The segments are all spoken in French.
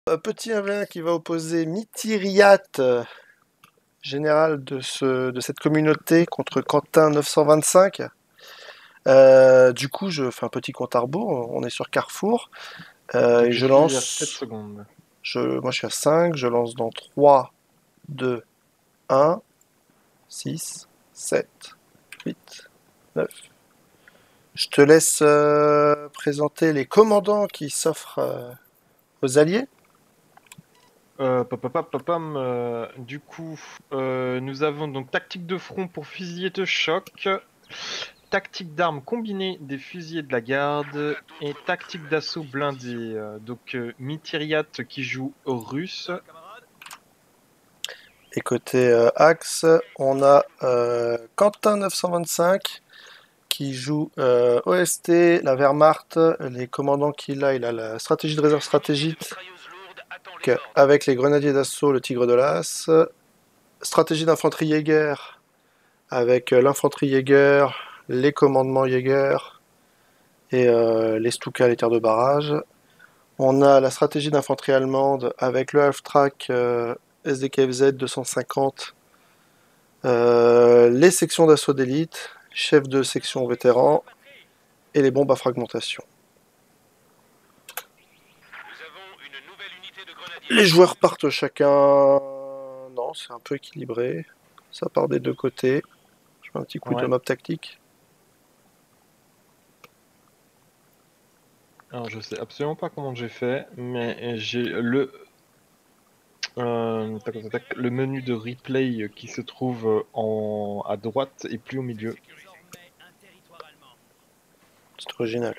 Petit 1v1 qui va opposer Mitiriat, général de cette communauté, contre Quentin 925. Du coup, je fais un petit compte à rebours. On est sur Carrefour. Donc Et je je suis à 7 lance. secondes. Moi, je suis à 5. Je lance dans 3, 2, 1, 6, 7, 8, 9. Je te laisse présenter les commandants qui s'offrent aux alliés. Du coup, nous avons donc tactique de front pour fusilier de choc, tactique d'armes combinée des fusiliers de la garde et tactique d'assaut blindé. Mitiriat qui joue au russe. Et côté Axe, on a Quentin 925 qui joue OST, la Wehrmacht, les commandants qu'il a. Il a la stratégie de réserve stratégique avec les grenadiers d'assaut, le Tigre de l'As. Stratégie d'infanterie Jäger avec l'infanterie Jäger, les commandements Jäger et les Stuka, les terres de barrage. On a la stratégie d'infanterie allemande avec le Half-Track SDKFZ 250, les sections d'assaut d'élite, chef de section vétéran et les bombes à fragmentation. Les joueurs partent chacun... Non, c'est un peu équilibré. Ça part des deux côtés. Je fais un petit coup de Ouais. map tactique. Alors je sais absolument pas comment j'ai fait, mais j'ai le menu de replay qui se trouve à droite et plus au milieu. C'est original.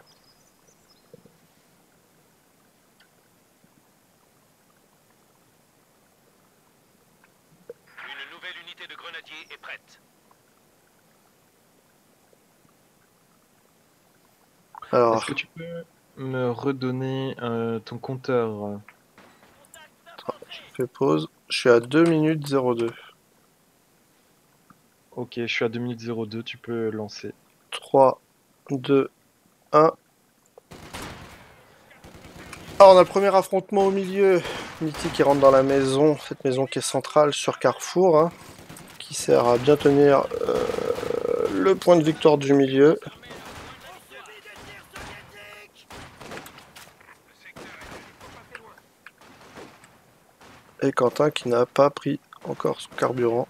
Une nouvelle unité de grenadiers est prête. Alors, Est-ce que tu peux me redonner ton compteur? je fais pause. Je suis à 2 minutes 02. Ok, je suis à 2 minutes 02, tu peux lancer. 3, 2, 1. Ah, on a le premier affrontement au milieu. Mitty qui rentre dans la maison, cette maison qui est centrale sur Carrefour, hein, qui sert à bien tenir le point de victoire du milieu. Et Quentin qui n'a pas pris encore son carburant.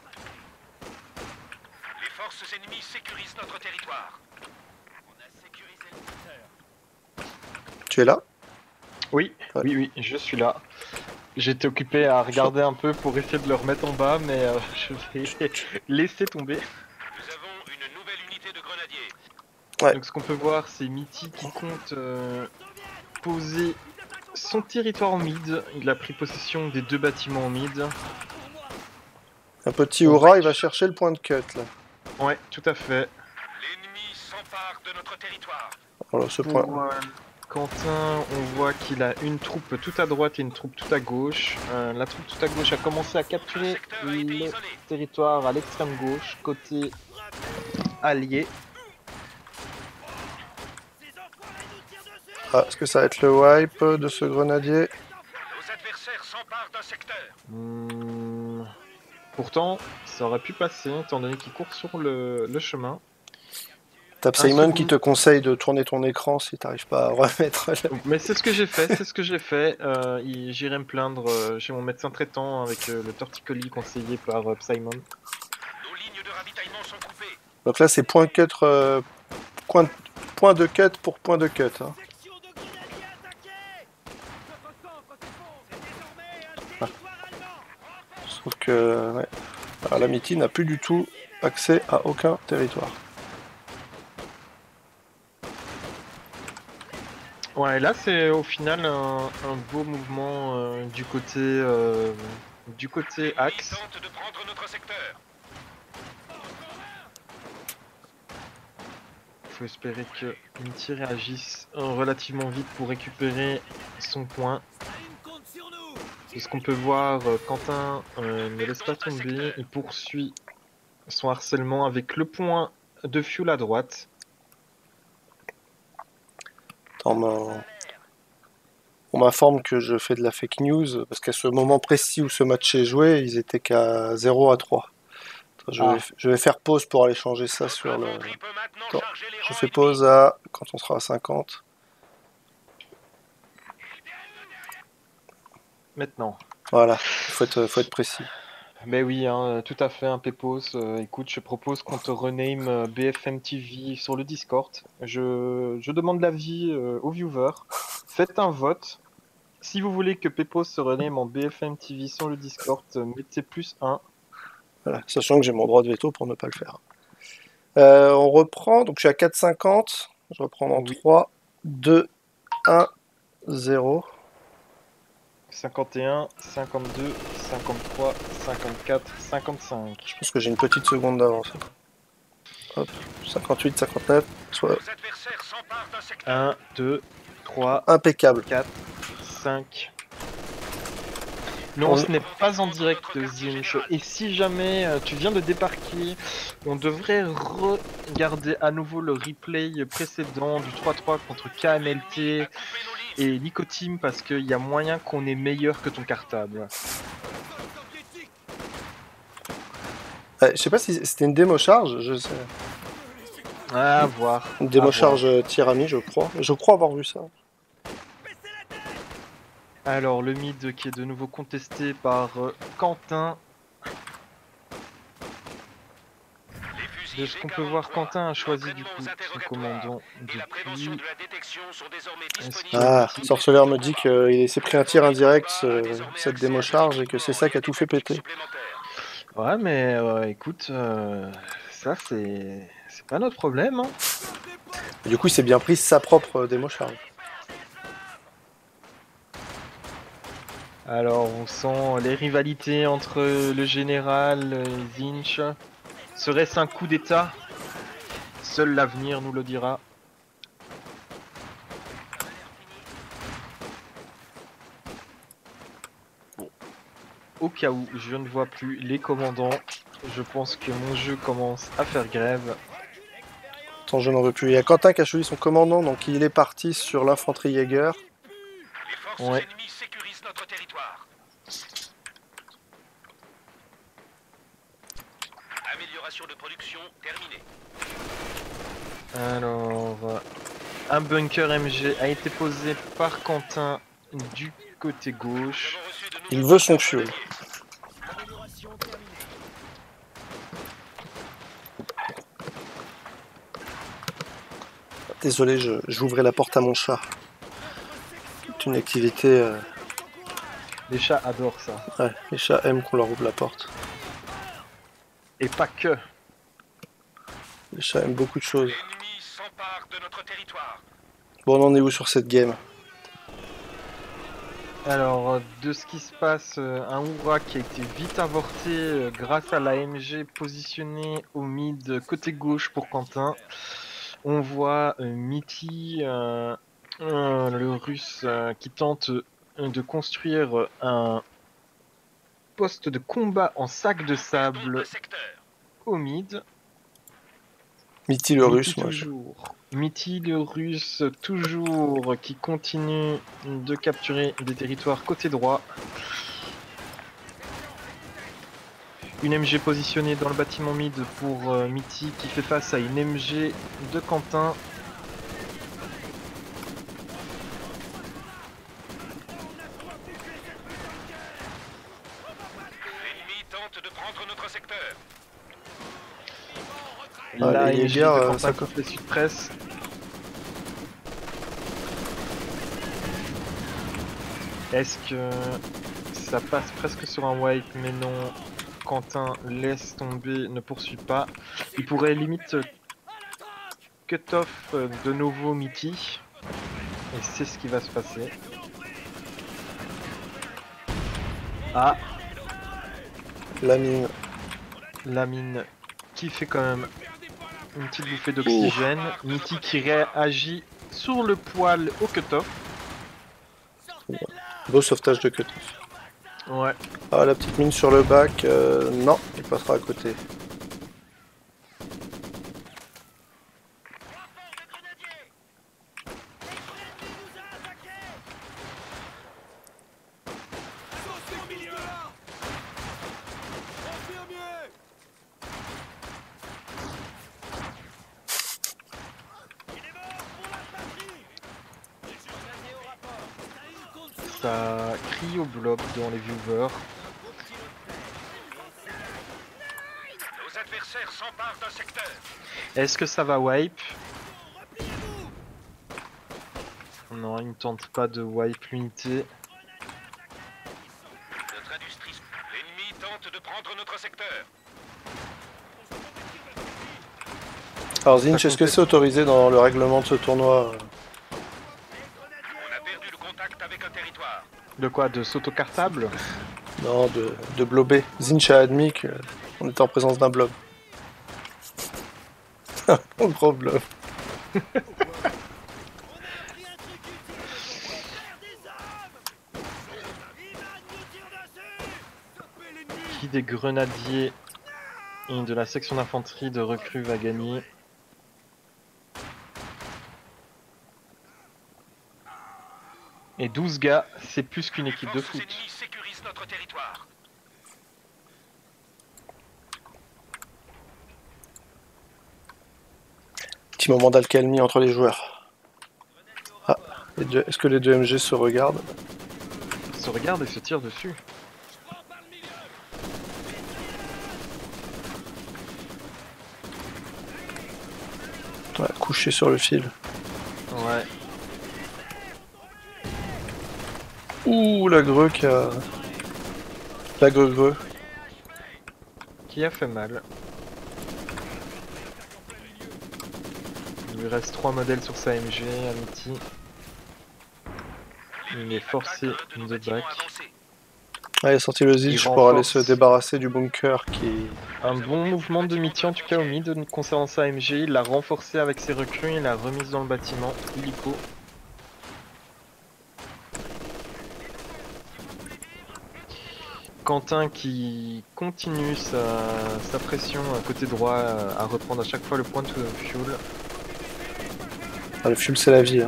Les forces ennemies sécurisent notre territoire. On a sécurisé le secteur. Tu es là? Oui, Ouais. oui, je suis là. J'étais occupé à regarder un peu pour essayer de le remettre en bas, mais je vais laisser tomber. Nous avons une nouvelle unité de grenadiers. Ouais. Donc ce qu'on peut voir, c'est Mitty qui compte poser son territoire en mid. Il a pris possession des 2 bâtiments en mid. Un petit On voit hurrah, il va chercher le point de cut là. Ouais, tout à fait. L'ennemi s'empare de notre territoire. Voilà, ce point. Pour Quentin, on voit qu'il a une troupe tout à droite et une troupe tout à gauche. La troupe tout à gauche a commencé à capturer le territoire à l'extrême gauche, côté allié. Ah, est-ce que ça va être le wipe de ce grenadier? Nos adversaires s'emparent d'un secteur. Pourtant, ça aurait pu passer, étant donné qu'il court sur le chemin. Tape Un Simon qui second. te conseille de tourner ton écran si t'arrives pas à remettre. Mais c'est ce que j'ai fait, c'est ce que j'ai fait. J'irai me plaindre chez mon médecin traitant avec le torticolis conseillé par Simon. Nos lignes de ravitaillement sont coupées. Donc là, c'est point cut, point de cut pour point de cut. Hein. Section de grenadiers attaquée. Notre centre se fond. C'est désormais un territoire allemand. Je trouve que ouais. Alors, la Mitty n'a plus du tout accès à aucun territoire. Ouais, là c'est au final un beau mouvement du côté axe. Tente de prendre notre secteur. Faut espérer que Mitty réagisse relativement vite pour récupérer son point. De ce qu'on peut voir, Quentin ne laisse pas tomber, il poursuit son harcèlement avec le point de fuel à droite. Attends, On m'informe que je fais de la fake news, parce qu'à ce moment précis où ce match est joué, ils étaient qu'à 0-3. Attends, je vais faire pause pour aller changer ça sur le... Attends, je fais pause à... quand on sera à 50. Maintenant. Voilà, faut être précis. Mais oui, hein, tout à fait, un Pépos. Écoute, je propose qu'on te rename BFM TV sur le Discord. Je demande l'avis aux viewers. Faites un vote. Si vous voulez que Pépos se rename en BFM TV sur le Discord, mettez +1. Voilà, sachant que j'ai mon droit de veto pour ne pas le faire. On reprend, donc je suis à 4,50. Je reprends dans Oui. 3, 2, 1, 0. 51, 52, 53, 54, 55. Je pense que j'ai une petite seconde d'avance. Hop, 58, 59, soit 1, 2, 3, impeccable. 4, 5. Non, ce n'est pas en direct, Zinch. Et si jamais tu viens de débarquer, on devrait regarder à nouveau le replay précédent du 3-3 contre KMLT et Nicotim parce qu'il y a moyen qu'on est meilleur que ton cartable. Je sais pas si c'était une démo charge, je sais. À voir. Une démo à charge Tirami, je crois. Je crois avoir vu ça. Alors, le mid qui est de nouveau contesté par Quentin. De ce qu'on peut voir, Quentin a choisi du coup son commandant depuis. Ah, Sorceleur me dit qu'il s'est pris un tir indirect, cette démo charge, et que c'est ça qui a tout fait péter. Ouais, mais écoute, ça c'est pas notre problème. Hein. Et du coup, il s'est bien pris sa propre démo charge. Alors, on sent les rivalités entre le général et Zinch. Serait-ce un coup d'état? Seul l'avenir nous le dira. Bon. Au cas où je ne vois plus les commandants, je pense que mon jeu commence à faire grève. Attends, je n'en veux plus. Il y a Quentin qui a choisi son commandant, donc il est parti sur l'infanterie Jäger. Les forces Ouais. ennemies sécurisent notre territoire. Amélioration de production terminée. Alors, un bunker MG a été posé par Quentin du côté gauche. Il veut son fuel. Désolé, j'ouvrais la porte à mon chat. C'est une activité... Les chats adorent ça. Ouais, les chats aiment qu'on leur ouvre la porte. Et pas que. Les chats aiment beaucoup de choses. L'ennemi s'empare de notre territoire. Bon, on en est où sur cette game? Alors, de ce qui se passe, un Oura qui a été vite avorté grâce à la MG positionnée au mid côté gauche pour Quentin. On voit Mitty, le russe, qui tente de construire un poste de combat en sac de sable au mid. Mitty le russe, moi. Toujours. Mitty le russe, toujours, qui continue de capturer des territoires côté droit. Une MG positionnée dans le bâtiment mid pour Mitty qui fait face à une MG de Quentin. L'ennemi tente de prendre notre secteur. La les MG Jäger, de Quentin ça- contre les Sud-Presse. Est-ce que ça passe presque sur un wipe, mais non. Quentin laisse tomber, ne poursuit pas. Il pourrait limite cut off de nouveau Mitty. Et c'est ce qui va se passer. Ah, La mine. la mine qui fait quand même une petite bouffée d'oxygène. Mitty qui réagit sur le poil au cut-off. Beau sauvetage de cut-off. Ouais. Ah, la petite mine sur le bac. Non, il passera à côté. ça crie au blob dans les viewers. Nos adversaires s'emparent d'un secteur. Est-ce que ça va wipe? Non, il ne tente pas de wipe l'unité. Notre industrie. L'ennemi tente de prendre notre secteur. Alors Zinch, est-ce que c'est autorisé dans le règlement de ce tournoi? On a perdu le contact avec un territoire. De quoi? De s'auto-cartable? Non, de blober. Zinch a admis qu'on était en présence d'un blob. Un gros blob. Qui des grenadiers et de la section d'infanterie de recrues va gagner? Et 12 gars, c'est plus qu'une équipe de Forces foot. ennemies sécurisent notre territoire. Petit moment d'alcalmie entre les joueurs. Ah, est-ce que les deux MG se regardent? Ils se regardent et se tirent dessus. Ouais, couché sur le fil. Ouais. Ouh, la greu qui a... La greu. Qui a fait mal. Il lui reste 3 modèles sur sa MG, Amity. Il est forcé de back. Ah, il a sorti le Zilch pour aller se débarrasser du bunker qui... Un bon mouvement de Mitty en tout cas au mid concernant sa MG. Il l'a renforcé avec ses recrues, il l'a remise dans le bâtiment illico. Quentin qui continue sa pression côté droit à reprendre à chaque fois le point de fuel. Ah, le fuel c'est la vie. Hein.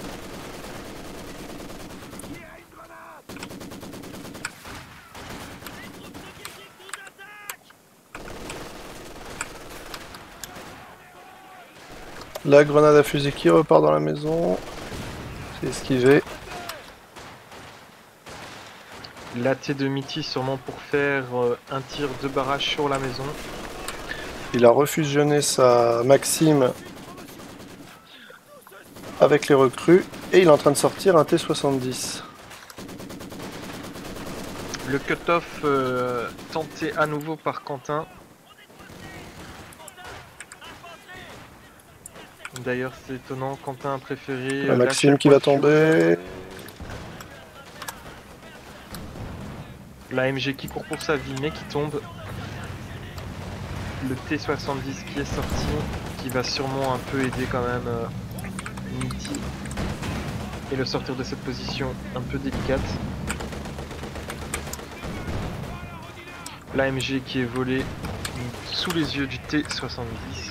La grenade à fusil qui repart dans la maison. C'est esquivé. La T de Mitty sûrement pour faire un tir de barrage sur la maison. Il a refusionné sa Maxime avec les recrues et il est en train de sortir un T-70. Le cut-off tenté à nouveau par Quentin. D'ailleurs c'est étonnant, Quentin a préféré... La Maxime qui va tomber. La MG qui court pour sa vie mais qui tombe. Le T-70 qui est sorti, qui va sûrement un peu aider quand même Mitty et le sortir de cette position un peu délicate. La MG qui est volée sous les yeux du T-70.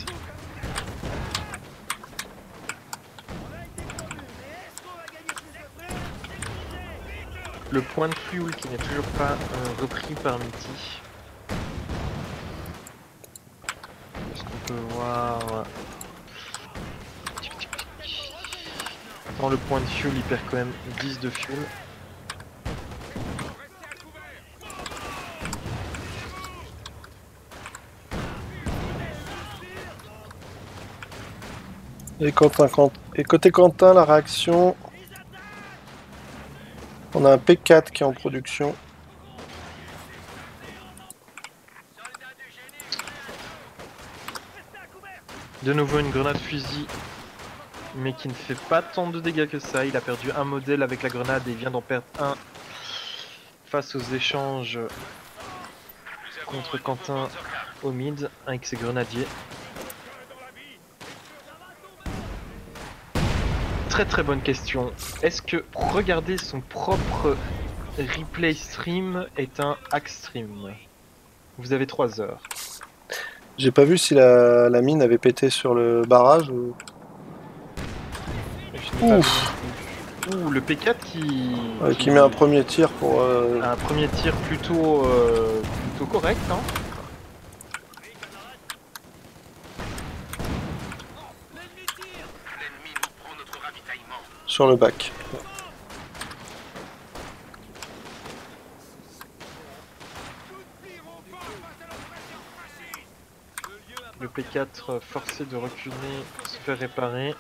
Le point de fuel qui n'est toujours pas repris par Mitty. Est-ce qu'on peut voir... Dans le point de fuel, il perd quand même 10 de fuel. Et côté Quentin, la réaction... On a un P4 qui est en production. De nouveau une grenade fusil, mais qui ne fait pas tant de dégâts que ça. Il a perdu un modèle avec la grenade et il vient d'en perdre un face aux échanges contre Quentin au mid avec ses grenadiers. Très très bonne question. Est-ce que regarder son propre replay stream est un hack stream? Vous avez 3 heures. J'ai pas vu si la mine avait pété sur le barrage ou... Ouf. Ouh, le P4 qui met un premier tir pour... Un premier tir plutôt correct, hein. Sur le bac. Le P4 forcé de reculer, se faire réparer.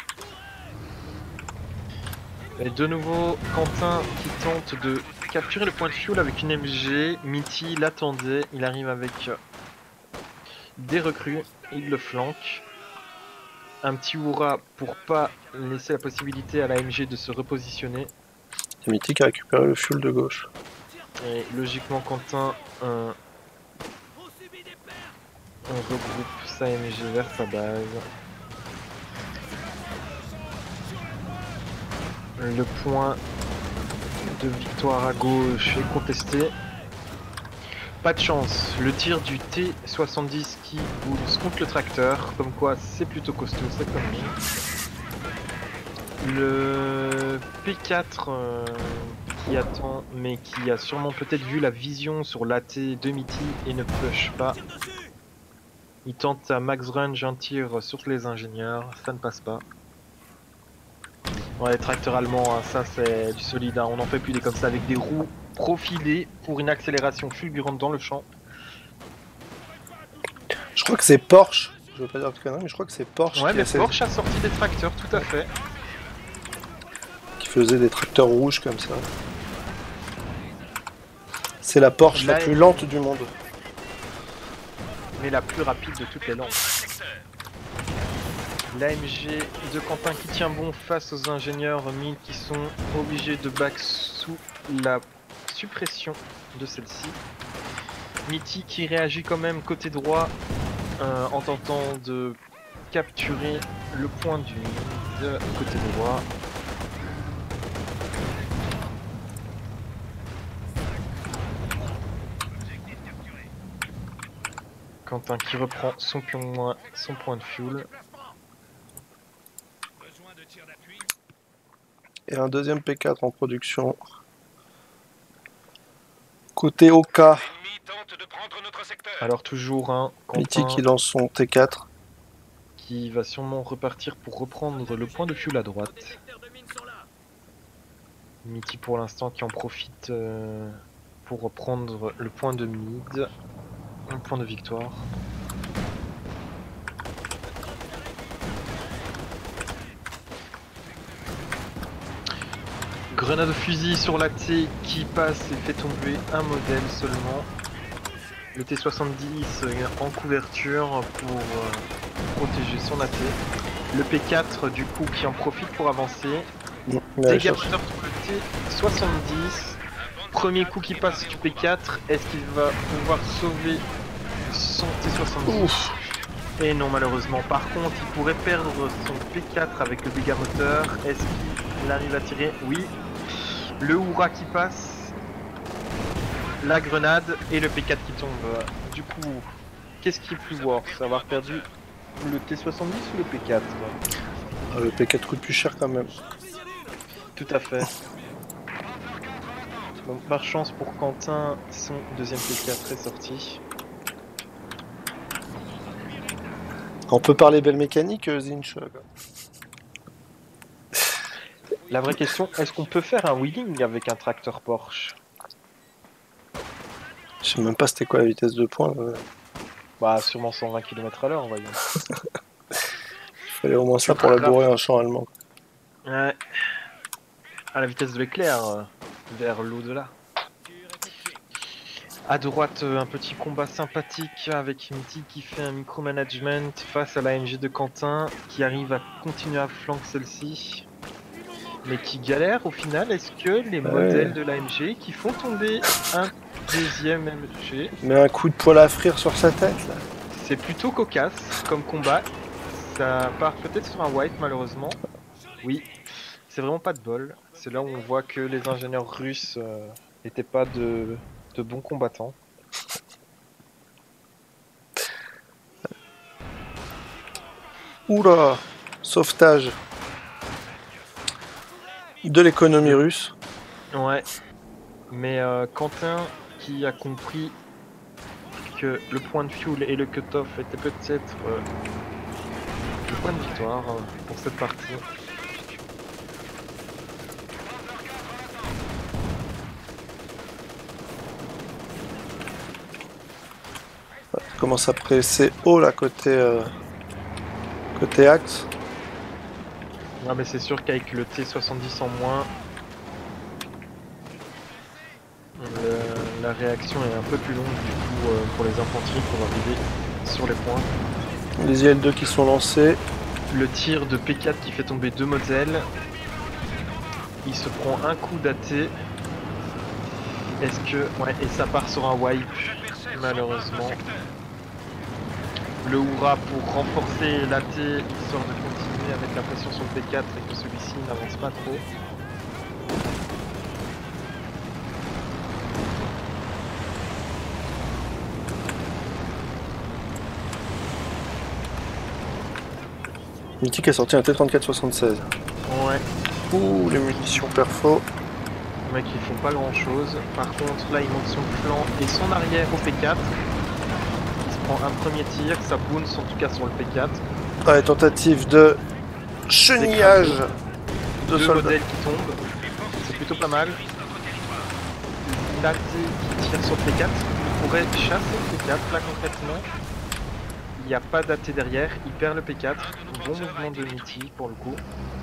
Et de nouveau, Quentin qui tente de capturer le point de fuel avec une MG. Mitty l'attendait, il arrive avec des recrues, il le flanque. Un petit hurrah pour pas laisser la possibilité à la MG de se repositionner. C'est Mythique a récupéré le fuel de gauche. Et logiquement, Quentin On subit des pertes. regroupe sa MG vers sa base. Le point de victoire à gauche est contesté. Pas de chance, le tir du T-70 qui bounce contre le tracteur, comme quoi c'est plutôt costaud cette connerie. Le P4 qui attend, mais qui a sûrement peut-être vu la vision sur l'AT de Mitty et ne push pas. Il tente à max range un tir sur les ingénieurs, ça ne passe pas. Ouais, les tracteurs allemands, hein, ça c'est du solide, hein. On n'en fait plus des comme ça avec des roues profilées pour une accélération fulgurante dans le champ. Je crois que c'est Porsche. Je veux pas dire de conneries, mais je crois que c'est Porsche Ouais, qui, mais Porsche a sorti des tracteurs, tout à fait. qui faisait des tracteurs rouges comme ça. C'est la Porsche la Là, plus lente du monde. Mais la plus rapide de toutes les langues. L'AMG de Quentin qui tient bon face aux ingénieurs MIL qui sont obligés de back sous la suppression de celle-ci. Mitty qui réagit quand même côté droit en tentant de capturer le point du mid côté droit. Quentin qui reprend son point de fuel. Besoin de tir d'appui. Et un deuxième P4 en production. Côté OK, L'ennemi tente de prendre notre secteur. Alors toujours un Mythique Quentin qui lance son T4. qui va sûrement repartir pour reprendre le point de fuel à droite. Les secteurs de mine sont là. Mitty pour l'instant qui en profite pour reprendre le point de mid. Un point de victoire. Grenade au fusil sur la T qui passe et fait tomber un modèle seulement. Le T-70 en couverture pour protéger son AT. Le P4 du coup qui en profite pour avancer. Dégâts moteurs sur le T-70. Premier coup qui passe du P4. Est-ce qu'il va pouvoir sauver son T-70? Ouf. Et non malheureusement. Par contre il pourrait perdre son P4 avec le dégât moteur. Est-ce qu'il arrive à tirer? Oui. Le hurrah qui passe. La grenade et le P4 qui tombe. Du coup, qu'est-ce qui est plus worse? Avoir perdu le T-70 ou le P4? Ah, le P4 coûte plus cher quand même. Tout à fait. Donc par chance pour Quentin, son deuxième P4 est sorti. On peut parler belle mécanique, Zinch. La vraie question, est-ce qu'on peut faire un wheeling avec un tracteur Porsche? Je sais même pas c'était quoi la vitesse de pointe. Bah sûrement 120 km/h, voyons. Il fallait au moins ça pour labourer un champ allemand. Ouais. À la vitesse de l'éclair, vers l'au-delà. À droite, un petit combat sympathique avec Mitty qui fait un micromanagement face à la MG de Quentin qui arrive à continuer à flanquer celle-ci. Mais qui galère au final. Est-ce que les modèles de l'AMG qui font tomber un deuxième MG, Mais un coup de poêle à frire sur sa tête là. c'est plutôt cocasse comme combat. Ça part peut-être sur un white malheureusement. Oui, c'est vraiment pas de bol. C'est là où on voit que les ingénieurs russes n'étaient pas de bons combattants. Oula, sauvetage de l'économie russe. Ouais, mais Quentin qui a compris que le point de fuel et le cut-off étaient peut-être le point de victoire pour cette partie. commence à presser haut là côté axe. Ouais, mais c'est sûr qu'avec le T70 en moins, la réaction est un peu plus longue du coup pour les infanteries pour arriver sur les points. Les IL-2 qui sont lancés. Le tir de P4 qui fait tomber 2 modèles. Il se prend un coup d'AT. Est-ce que... Ouais, et ça part sur un wipe, malheureusement. Le Hurrah pour renforcer l'AT, histoire de continuer avec la pression sur le P4 et que celui-ci n'avance pas trop. Mythique a sorti un T-34-76. Ouais. Ouh, les munitions perfo. Les mecs ils font pas grand chose. Par contre là il monte son flanc et son arrière au P4. Il se prend un premier tir, ça bounce en tout cas sur le P4. Ouais, tentative de chenillage de Deux soldats. modèles qui tombent. C'est plutôt pas mal. L'AT qui tire sur le P4. Il pourrait chasser le P4 là concrètement. Il n'y a pas d'AT derrière, il perd le P4. Bon mouvement de Mitty pour le coup.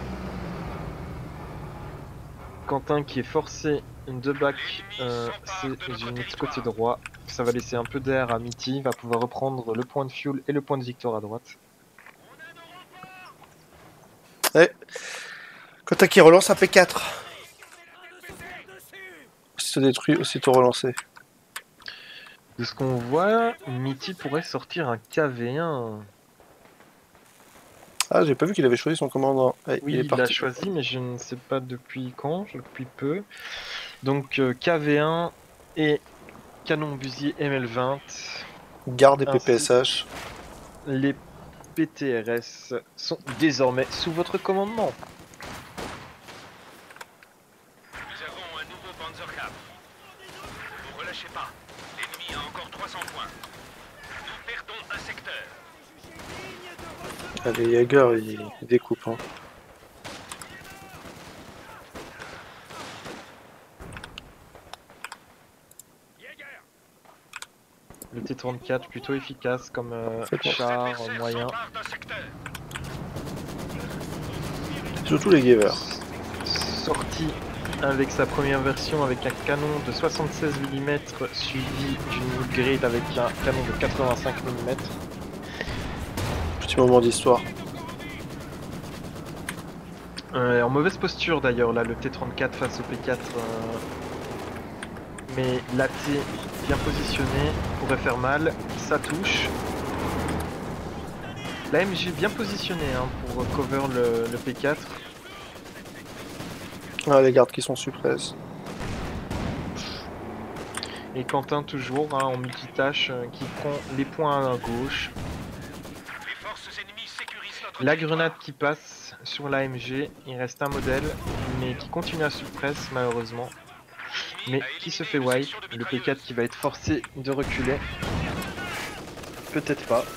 Quentin qui est forcé de back ses unités côté droit. Ça va laisser un peu d'air à Mitty. Il va pouvoir reprendre le point de fuel et le point de victoire à droite. Ouais. Kota qui relance un P4. Aussitôt détruit, aussitôt relancé. De ce qu'on voit, Mitty pourrait sortir un KV1. Ah, j'ai pas vu qu'il avait choisi son commandant. Ouais, Oui, il est il l'a parti. choisi, mais je ne sais pas depuis quand, depuis peu. Donc KV1 et canon busier ML20. Garde et Ainsi. PPSH. Les PTRS sont désormais sous votre commandement. Nous avons un nouveau Panzerkampf. Ne relâchez pas. L'ennemi a encore 300 points. Nous perdons un secteur. Ah, les Jaeger, ils découpent. Hein. Le T-34 plutôt efficace comme Faites-moi. char Adversaire moyen. s'empare d'un secteur. Surtout les Gievers. Sorti avec sa première version avec un canon de 76 mm suivi d'une upgrade avec un canon de 85 mm. Petit moment d'histoire. En mauvaise posture d'ailleurs là le T-34 face au P4. Mais l'AT bien positionné pourrait faire mal. Ça touche. La MG bien positionnée hein, pour cover le P4. Ah, les gardes qui sont suppresses. Et Quentin toujours hein, en multitâche qui prend les points à gauche. Les forces ennemies sécurisent notre La territoire. grenade qui passe sur l'AMG, il reste un modèle, mais qui continue à suppress malheureusement. Mais qui se fait wipe, le P4 qui va être forcé de reculer. Peut-être pas.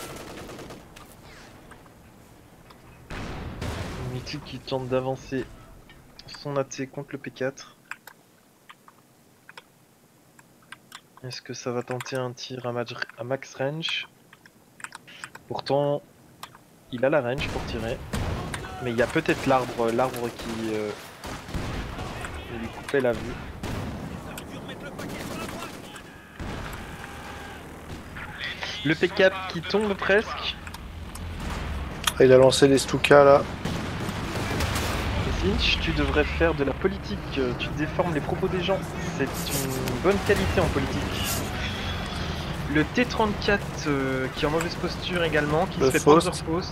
Mythique qui tente d'avancer son AT contre le P4. Est-ce que ça va tenter un tir à max range? Pourtant, il a la range pour tirer. Mais il y a peut-être l'arbre qui lui coupait la vue. Le P4 qui tombe presque. Ah, il a lancé les Stuka là. Finch, tu devrais faire de la politique, tu déformes les propos des gens. C'est une bonne qualité en politique. Le T-34 qui est en mauvaise posture également, qui Le se fait Faust. Panzerfaust.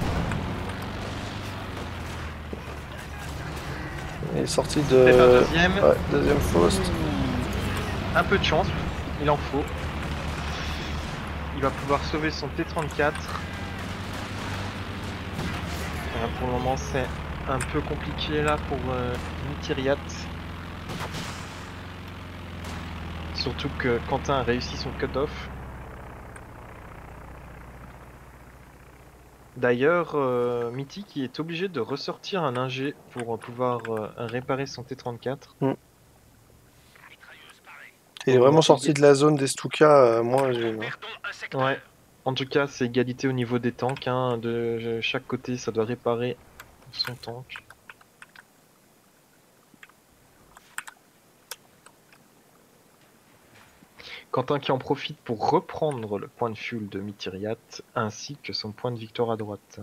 Il est sorti C'est un de... deuxième. Ouais, deuxième Faust. Un peu de chance, il en faut. Il va pouvoir sauver son T-34. Pour le moment c'est un peu compliqué là pour Mitiriat. Surtout que Quentin a réussi son cut-off. D'ailleurs, Mitty qui est obligé de ressortir un ingé pour pouvoir réparer son T-34. Il est vraiment sorti de la zone des Stuka, moins j'ai. Perdons un secteur. Ouais, En tout cas, c'est égalité au niveau des tanks. Hein. De chaque côté, ça doit réparer son tank. Quentin qui en profite pour reprendre le point de fuel de Mithriat, ainsi que son point de victoire à droite.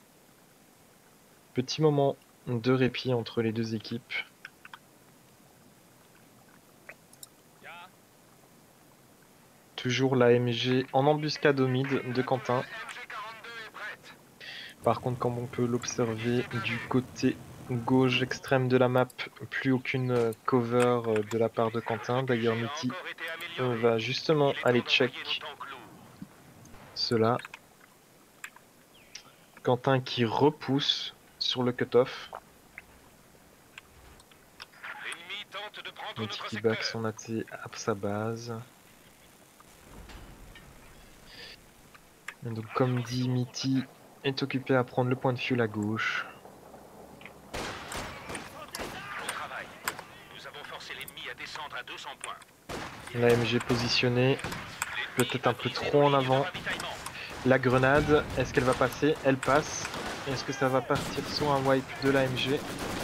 Petit moment de répit entre les deux équipes. Toujours la MG en embuscade au mid de Quentin. Par contre, comme on peut l'observer du côté gauche extrême de la map, plus aucune cover de la part de Quentin. D'ailleurs, Mitty va justement aller check cela. Quentin qui repousse sur le cutoff. Mitty qui back son AT à sa base. Et donc, comme dit, Mitty est occupé à prendre le point de fuel à gauche. La MG positionnée, peut-être un peu trop en avant. La grenade, est-ce qu'elle va passer? Elle passe. Est-ce que ça va partir sur un wipe de la MG?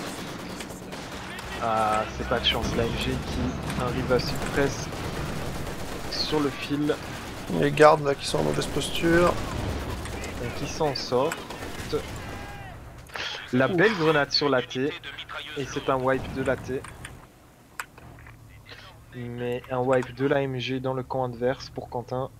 Ah, c'est pas de chance, la MG qui arrive à suppress sur le fil. Les gardes là qui sont en mauvaise posture. Et qui s'en sort. La belle grenade sur la T. Et c'est un wipe de la T. Mais un wipe de la MG dans le camp adverse pour Quentin.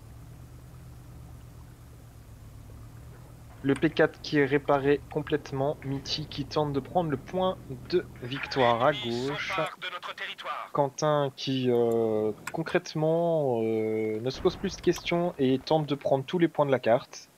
Le P4 qui est réparé complètement. Mitty qui tente de prendre le point de victoire à gauche. Quentin qui concrètement ne se pose plus de questions et tente de prendre tous les points de la carte.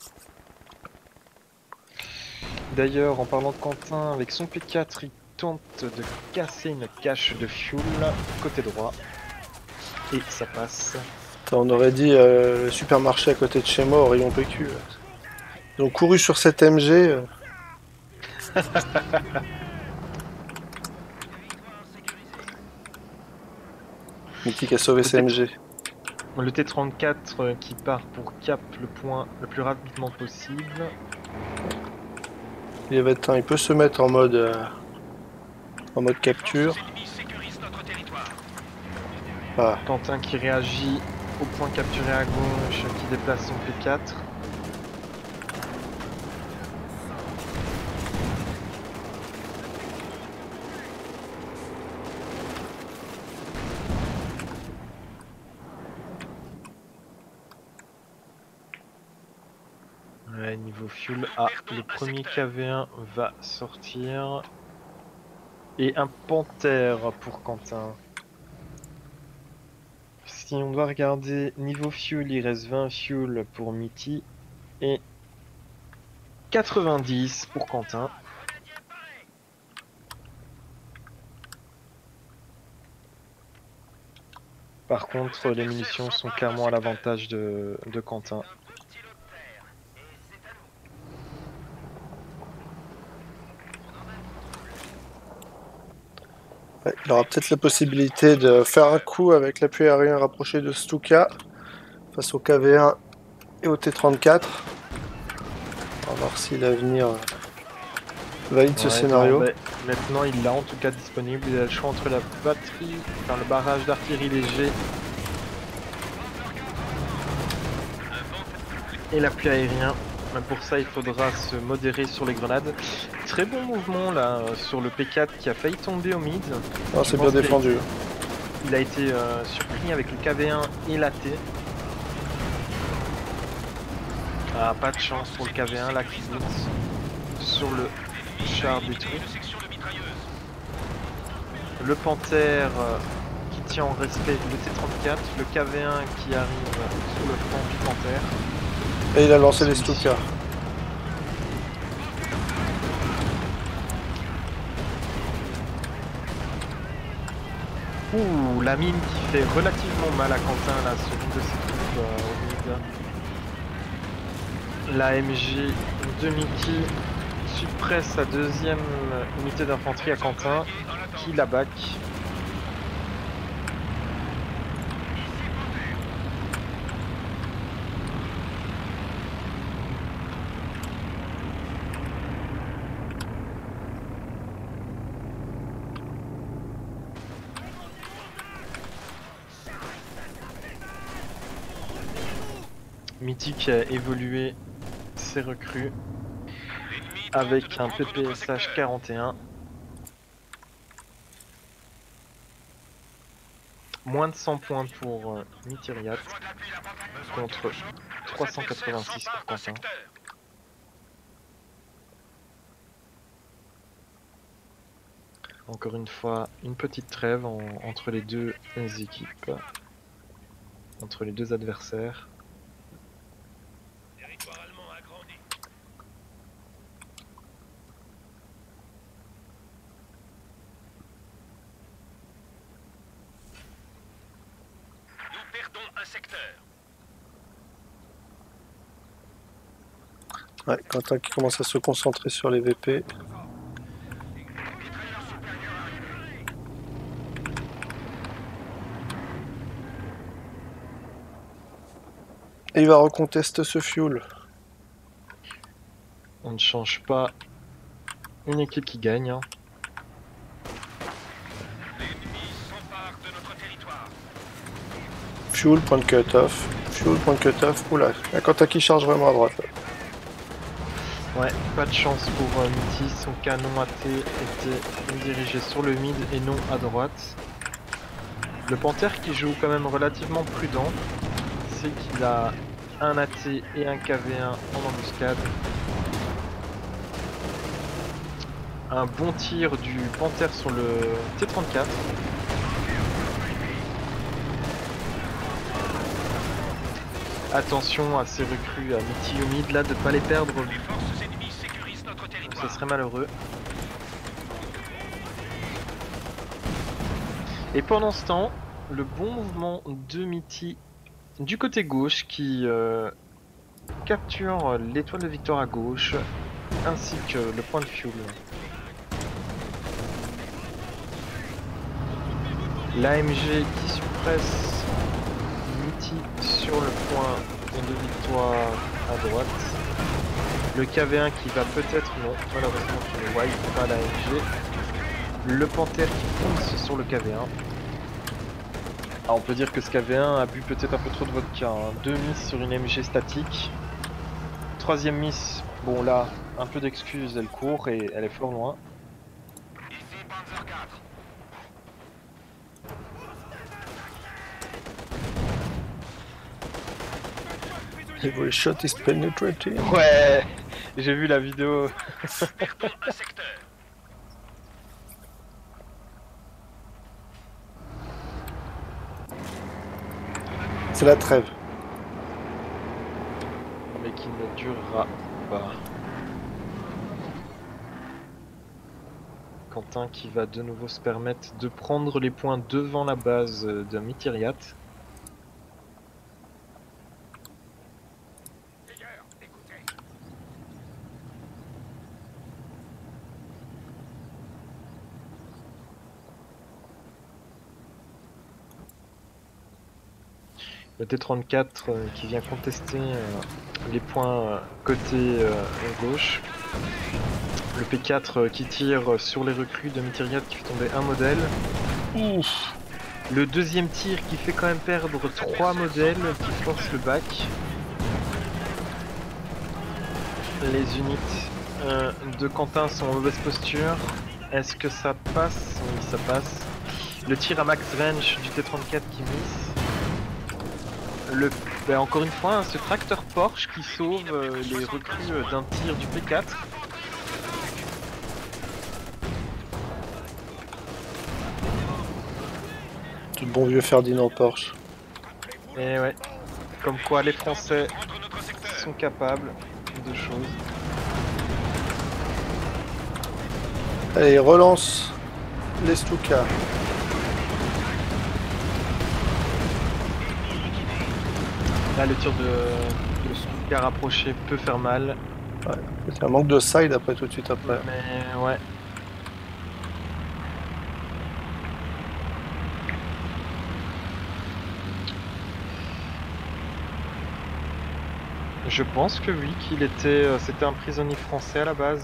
D'ailleurs, en parlant de Quentin, avec son P4, il tente de casser une cache de fuel côté droit. Et ça passe. On aurait dit supermarché à côté de chez moi au rayon PQ. Ils ont couru sur cette MG. Mitty qui a sauvé sa MG. Le T34 qui part pour cap le point le plus rapidement possible. Il va être, il peut se mettre en mode capture. Ah. Quentin qui réagit au point capturé à gauche, qui déplace son P4. Ouais, niveau fuel, le premier KV1 va sortir. Et un panthère pour Quentin. Si on doit regarder niveau fuel, il reste 20 fuel pour Mitty et 90 pour Quentin. Par contre, les munitions sont clairement à l'avantage de Quentin. Ouais, il aura peut-être la possibilité de faire un coup avec l'appui aérien rapproché de Stuka face au KV1 et au T34. On va voir si l'avenir valide ce scénario. Maintenant, il l'a en tout cas disponible. Il a le choix entre la batterie, enfin le barrage d'artillerie léger et l'appui aérien. Pour ça, il faudra se modérer sur les grenades. Très bon mouvement là sur le P4 qui a failli tomber au mid. Oh, c'est bien défendu. Il a été surpris avec le KV1 et la T. Ah, pas de chance pour le KV1 là qui boot sur le char détruit. Le panthère qui tient en respect le T34. Le KV1 qui arrive sur le flanc du panthère. Et il a lancé les Stuka. Ouh, la mine qui fait relativement mal à Quentin là sur une de ses troupes au mid. La MG de Mitty suppresse sa deuxième unité d'infanterie à Quentin qui la back. Mythique a évolué ses recrues avec un PPSH 41. Moins de 100 points pour Mythiriat contre 386 pour Quentin. Encore une fois, une petite trêve entre les deux équipes, entre les deux adversaires. Nous perdons un secteur. Ouais, Quentin qui commence à se concentrer sur les VP. Et il va recontester ce fuel. On ne change pas une équipe qui gagne. Hein. L'ennemi s'empare de notre territoire. Fuel, point de cut-off. Fuel, point de cut-off. Oula, là, Quentin qui charge vraiment à droite. Là. Ouais, pas de chance pour Mitty. Son canon AT était dirigé sur le mid et non à droite. Le Panthère qui joue quand même relativement prudent. C'est qu'il a un AT et un KV1 en embuscade. Un bon tir du Panthère sur le T34. Attention à ces recrues à Mitty au mid là de pas les perdre. Les forces ennemies sécurisent notre territoire. Ce serait malheureux. Et pendant ce temps, le bon mouvement de Mitty du côté gauche qui capture l'étoile de victoire à gauche ainsi que le point de fuel. L'AMG qui suppresse Mitty sur le point de victoire à droite. Le KV1 qui va peut-être, non, malheureusement sur le wipe, pas l'AMG. Le Panthère qui fonce sur le KV1. Ah, on peut dire que ce KV1 a bu peut-être un peu trop de vodka. Hein. 2 miss sur une MG statique. 3ème miss, bon là, un peu d'excuses, elle court et elle est fort loin. Ici Panzer 4. Every shot is penetrating. Ouais, j'ai vu la vidéo. Perdons un secteur. C'est la trêve. Mais qui ne durera pas. Quentin qui va de nouveau se permettre de prendre les points devant la base de Mythiriat. Le T34 qui vient contester les points côté gauche. Le P4 qui tire sur les recrues de Mythiriat qui fait tomber un modèle. Ouf. Le deuxième tir qui fait quand même perdre 3 modèles qui force le back. Les unités de Quentin sont en mauvaise posture. Est-ce que ça passe? Oui, ça passe. Le tir à max range du T34 qui miss. Encore une fois, hein, ce tracteur Porsche qui sauve les recrues d'un tir du P4. Tout le bon vieux Ferdinand Porsche. Et ouais, comme quoi les Français sont capables de choses. Allez, relance les Stuka. Là, le tir de Stuka rapproché peut faire mal. Ouais. C'est un manque de side après, tout de suite après. Mais ouais. Je pense que oui, qu'il était, c'était un prisonnier français à la base.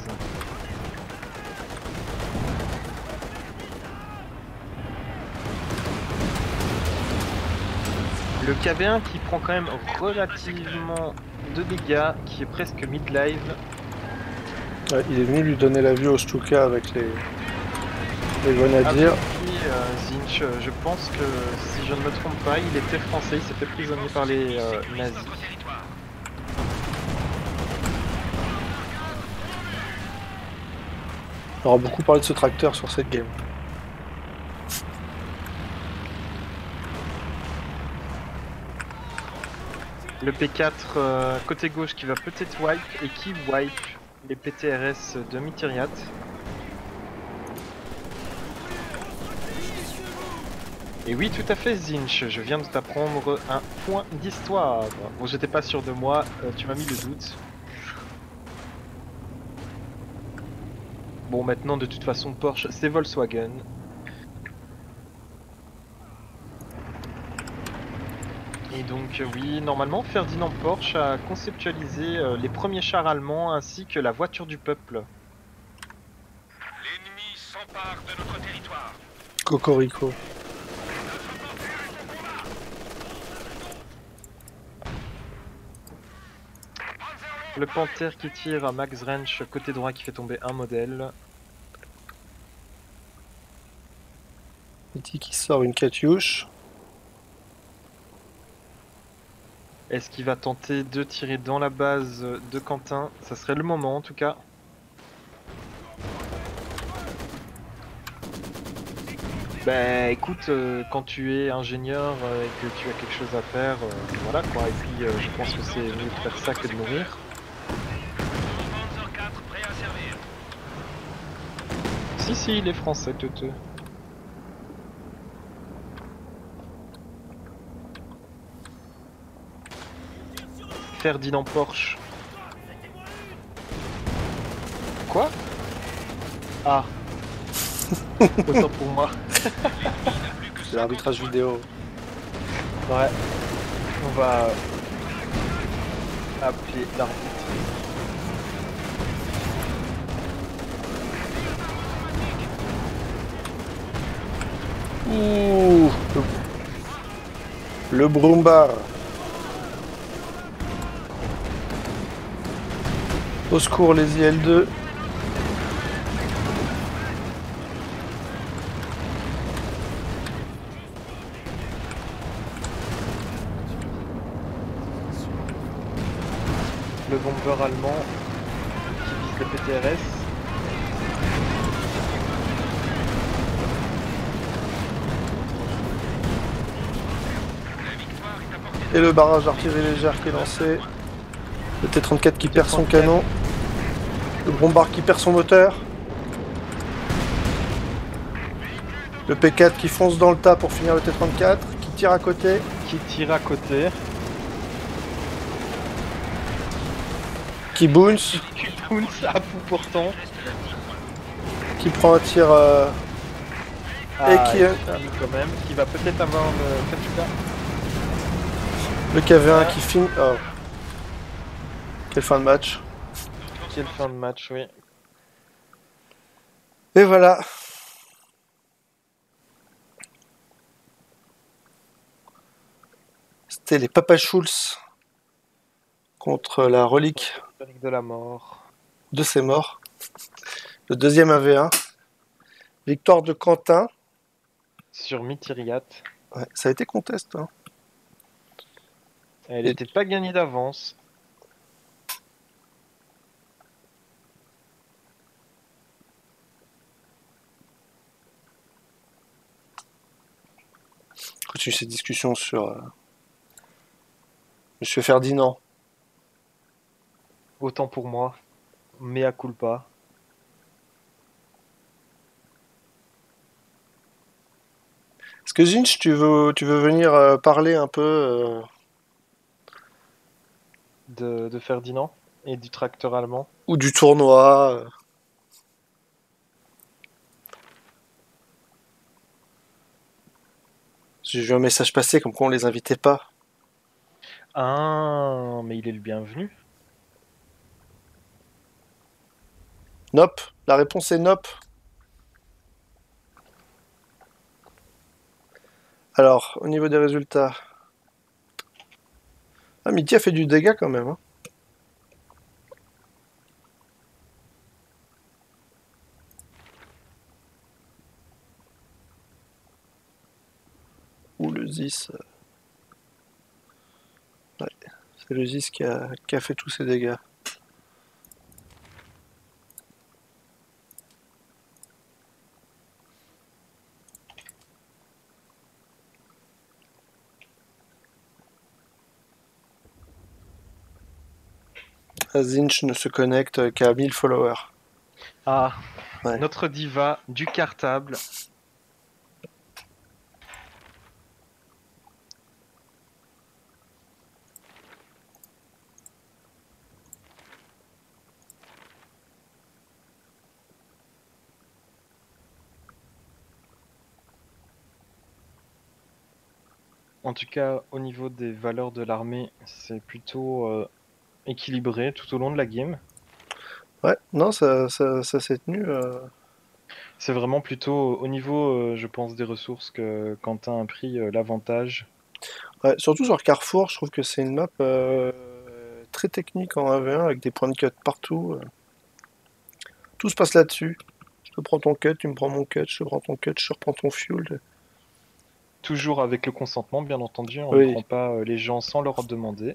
Le KB1 qui prend quand même relativement de dégâts, qui est presque mid-live. Ouais, il est venu lui donner la vue au Stuka avec les grenadiers. Zinch, je pense que si je ne me trompe pas, il était français, il s'est fait prisonnier par les nazis. On aura beaucoup parlé de ce tracteur sur cette game. Le P4 côté gauche qui va peut-être wipe et qui wipe les PTRS de Mithriat. Et oui, tout à fait, Zinch, je viens de t'apprendre un point d'histoire. Bon, j'étais pas sûr de moi, tu m'as mis le doute. Bon, maintenant, de toute façon, Porsche, c'est Volkswagen. Et donc, oui, normalement, Ferdinand Porsche a conceptualisé les premiers chars allemands ainsi que la voiture du peuple. L'ennemi s'empare de notre territoire. Cocorico. Le Panther qui tire à Max Wrench côté droit qui fait tomber un modèle. Petit qui sort une Katyush. Est-ce qu'il va tenter de tirer dans la base de Quentin? Ça serait le moment en tout cas. Bah écoute, quand tu es ingénieur et que tu as quelque chose à faire, voilà quoi. Et puis je pense que c'est mieux de faire ça que de mourir. Panzer 4 prêt à servir. Si, il est français, teuteux. Ferdinand Porsche. Quoi? Ah. Autant pour moi. C'est l'arbitrage vidéo. Ouais. On va appeler l'arbitre. Ouh. Le Brumbar. Au secours les IL-2. Le bomber allemand qui vise le PTRS. Et le barrage d'artillerie légère qui est lancé. Le T-34 qui perd son canon. Le Brumbar qui perd son moteur. Le P4 qui fonce dans le tas pour finir le T-34. Qui tire à côté. Qui tire à côté. Qui bounce. Qui bounce à bout portant. Qui prend un tir. Et qui finit quand même. Qui va peut-être avoir le Katyuka. Le KV1 qui finit. Oh. Quelle fin de match. Quelle fin de match, oui. Et voilà. C'était les Papa Schulz contre la relique De la mort. de ses morts. Le deuxième AV1. Victoire de Quentin. Sur Mithriat. Ouais, ça a été contest. Hein. Elle n'était pas gagnée d'avance. Continue cette discussion sur Monsieur Ferdinand. Autant pour moi. Mea culpa. Est-ce que Zinch, tu veux venir parler un peu De Ferdinand et du tracteur allemand. ou du tournoi J'ai vu un message passer comme quoi on les invitait pas. Ah, mais il est le bienvenu. Nope. La réponse est nope. Alors, au niveau des résultats, Ah, Mitty a fait du dégât quand même. Hein. Ou le Zis. Ouais, c'est le Zis qui a fait tous ses dégâts. Zinch ne se connecte qu'à 1000 followers. Ah, Ouais. notre diva du cartable. En tout cas, au niveau des valeurs de l'armée, c'est plutôt équilibré tout au long de la game. Ouais, non, ça s'est tenu. C'est vraiment plutôt au niveau, je pense, des ressources que Quentin a pris l'avantage. Ouais, surtout sur Carrefour, je trouve que c'est une map très technique en 1v1 avec des points de cut partout. Tout se passe là-dessus. Je te prends ton cut, tu me prends mon cut, je te prends ton cut, je te reprends ton fuel. Toujours avec le consentement, bien entendu. On ne Oui, prend pas les gens sans leur demander.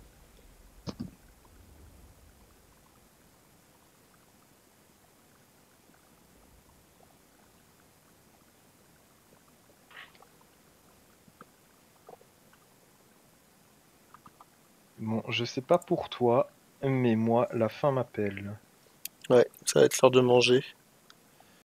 Bon, je sais pas pour toi, mais moi, la faim m'appelle. ouais, ça va être l'heure de manger.